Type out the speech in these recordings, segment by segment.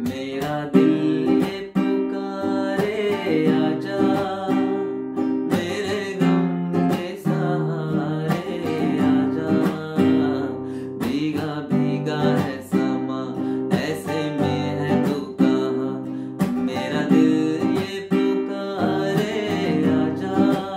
मेरा दिल ये पुकारे आजा, मेरे गम के सहारे आजा। भीगा भीगा है समा, ऐसे में है तू कहाँ, मेरा दिल ये पुकारे आजा।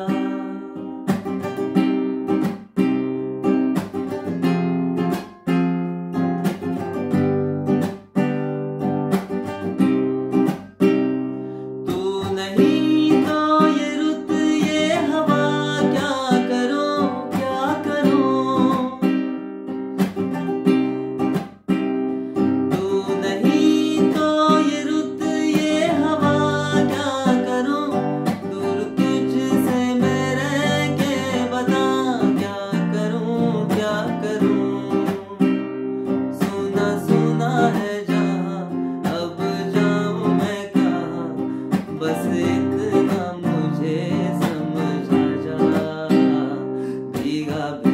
बस इतना मुझे समझा जा, भीगा